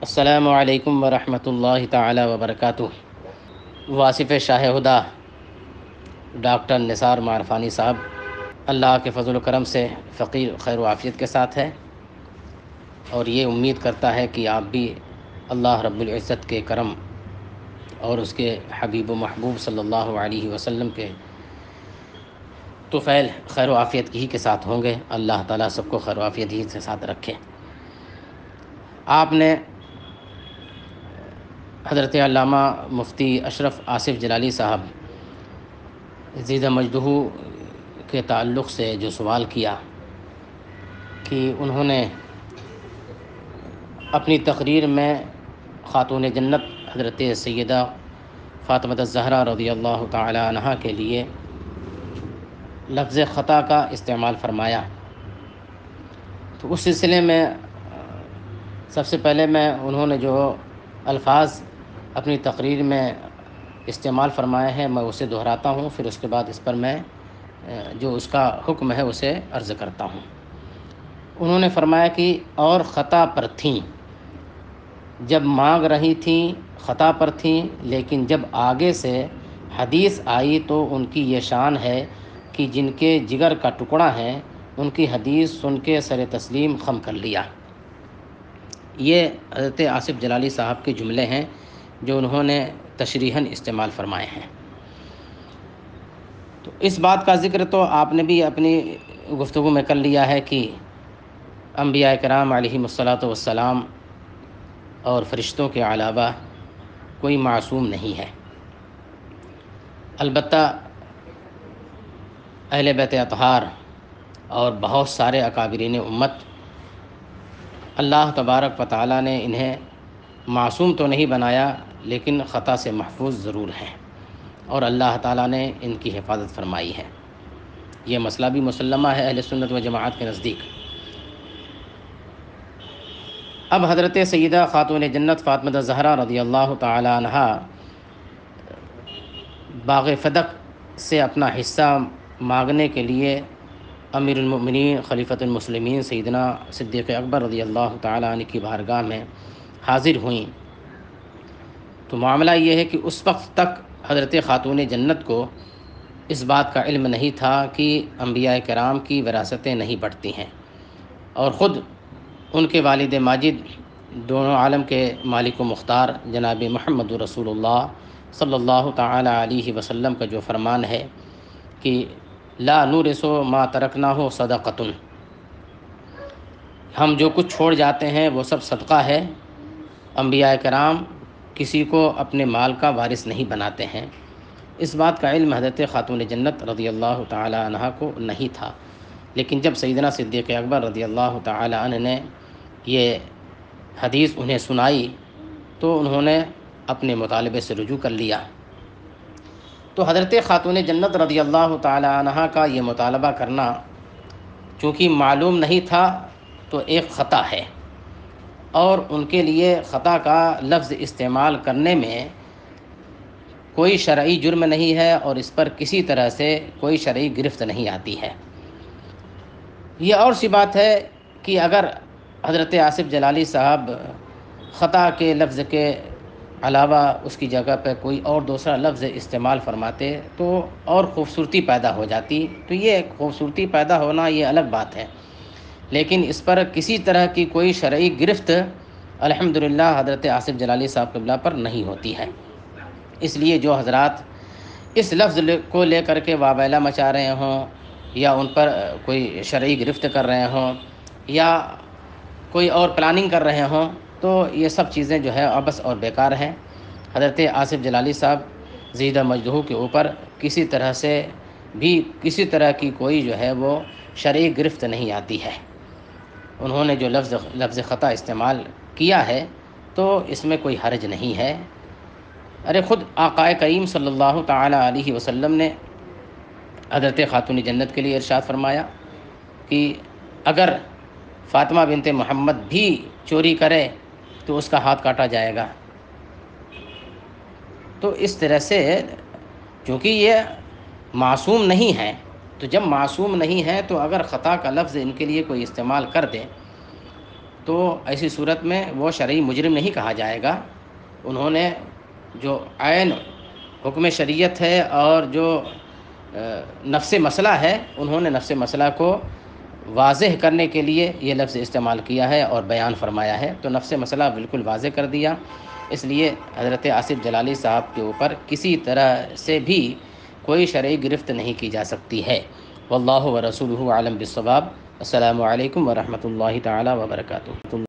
السلام علیکم ورحمۃ اللہ تعالی وبرکاتہ۔ واصف شاہ ہدیٰ ڈاکٹر نثار معرفانی صاحب اللہ کے فضل و کرم سے فقیر خیر و عافیت کے ساتھ ہے، اور یہ امید کرتا ہے کہ آپ بھی اللہ رب العزت کے کرم اور اس کے حبیب و محبوب صلی اللہ علیہ وسلم کے طفیل خیر و عافیت ہی کے ساتھ ہوں گے۔ اللہ تعالیٰ سب کو خیر و عافیت ہی کے ساتھ رکھے۔ آپ نے حضرت علامہ مفتی اشرف آصف جلالی صاحب زیدہ مجدہ کے تعلق سے جو سوال کیا کہ انہوں نے اپنی تقریر میں خاتون جنت حضرت سیدہ فاطمہ الزہرا رضی اللہ تعالی عنہا کے لیے لفظ خطا کا استعمال فرمایا، تو اس سلسلے میں سب سے پہلے انہوں نے جو الفاظ اپنی تقریر میں استعمال فرمائے ہیں میں اسے دہراتا ہوں، پھر اس کے بعد اس پر میں جو اس کا حکم ہے اسے عرض کرتا ہوں۔ انہوں نے فرمایا کہ اور خطا پر تھیں، جب مانگ رہی تھیں خطا پر تھیں، لیکن جب آگے سے حدیث آئی تو ان کی یہ شان ہے کہ جن کے جگر کا ٹکڑا ہے ان کی حدیث سن کے سر تسلیم خم کر لیا۔ یہ حضرت آصف جلالی صاحب کے جملے ہیں جو انہوں نے تشریحاً استعمال فرمائے ہیں۔ تو اس بات کا ذکر تو آپ نے بھی اپنی گفتگو میں کر لیا ہے کہ انبیاء کرام علیہم الصلاۃ والسلام اور فرشتوں کے علاوہ کوئی معصوم نہیں ہے، البتہ اہل بیت اطہار اور بہت سارے اکابرین امت اللہ تبارک و تعالیٰ نے انہیں معصوم تو نہیں بنایا لیکن خطا سے محفوظ ضرور ہیں، اور اللہ تعالیٰ نے ان کی حفاظت فرمائی ہے۔ یہ مسئلہ بھی مسلمہ ہے اہل سنت و جماعت کے نزدیک۔ اب حضرت سیدہ خاتون جنت فاطمہ الزہرا رضی اللہ تعالی عنہا باغ فدق سے اپنا حصہ مانگنے کے لیے امیر المؤمنین خلیفۃ المسلمین سیدنا صدیق اکبر رضی اللہ تعالی عنہ کی بارگاہ میں حاضر ہوئیں، تو معاملہ یہ ہے کہ اس وقت تک حضرت خاتون جنت کو اس بات کا علم نہیں تھا کہ انبیاء کرام کی وراثتیں نہیں بڑھتی ہیں، اور خود ان کے والد ماجد دونوں عالم کے مالک و مختار جناب محمد رسول اللہ صلی اللہ تعالی علیہ وسلم کا جو فرمان ہے کہ لا نورث ما ترکنا ہو صدقۃ، ہم جو کچھ چھوڑ جاتے ہیں وہ سب صدقہ ہے، انبیاء کرام کسی کو اپنے مال کا وارث نہیں بناتے ہیں، اس بات کا علم حضرت خاتون جنت رضی اللہ تعالی عنہ کو نہیں تھا۔ لیکن جب سیدنا صدیق اکبر رضی اللہ تعالی عنہ نے یہ حدیث انہیں سنائی تو انہوں نے اپنے مطالبے سے رجوع کر لیا۔ تو حضرت خاتون جنت رضی اللہ تعالی عنہ کا یہ مطالبہ کرنا چونکہ معلوم نہیں تھا تو ایک خطا ہے، اور ان کے لیے خطا کا لفظ استعمال کرنے میں کوئی شرعی جرم نہیں ہے، اور اس پر کسی طرح سے کوئی شرعی گرفت نہیں آتی ہے۔ یہ اور سی بات ہے کہ اگر حضرت آصف جلالی صاحب خطا کے لفظ کے علاوہ اس کی جگہ پہ کوئی اور دوسرا لفظ استعمال فرماتے تو اور خوبصورتی پیدا ہو جاتی، تو یہ خوبصورتی پیدا ہونا یہ الگ بات ہے، لیکن اس پر کسی طرح کی کوئی شرعی گرفت الحمدللہ حضرت آصف جلالی صاحب قبلہ پر نہیں ہوتی ہے۔ اس لیے جو حضرات اس لفظ کو لے کر کے وابیلہ مچا رہے ہوں یا ان پر کوئی شرعی گرفت کر رہے ہوں یا کوئی اور پلاننگ کر رہے ہوں تو یہ سب چیزیں جو ہے عبث اور بیکار ہیں۔ حضرت آصف جلالی صاحب زیدہ مجدہ کے اوپر کسی طرح سے بھی کسی طرح کی کوئی جو ہے وہ شرعی گرفت نہیں آتی ہے۔ انہوں نے جو لفظ خطا استعمال کیا ہے تو اس میں کوئی حرج نہیں ہے۔ ارے خود آقا کریم صلی اللہ تعالی علیہ وسلم نے حضرت خاتون جنت کے لیے ارشاد فرمایا کہ اگر فاطمہ بنت محمد بھی چوری کرے تو اس کا ہاتھ کاٹا جائے گا۔ تو اس طرح سے چونکہ یہ معصوم نہیں ہے، تو جب معصوم نہیں ہے تو اگر خطا کا لفظ ان کے لیے کوئی استعمال کر دے تو ایسی صورت میں وہ شرعی مجرم نہیں کہا جائے گا۔ انہوں نے جو عین حکم شریعت ہے اور جو نفس مسئلہ ہے، انہوں نے نفس مسئلہ کو واضح کرنے کے لیے یہ لفظ استعمال کیا ہے اور بیان فرمایا ہے، تو نفس مسئلہ بالکل واضح کر دیا۔ اس لیے حضرت آصف جلالی صاحب کے اوپر کسی طرح سے بھی کوئی شرعی گرفت نہیں کی جا سکتی ہے۔ واللہ ورسولہ عالم بالصواب۔ السلام علیکم ورحمۃ اللہ تعالی وبرکاتہ۔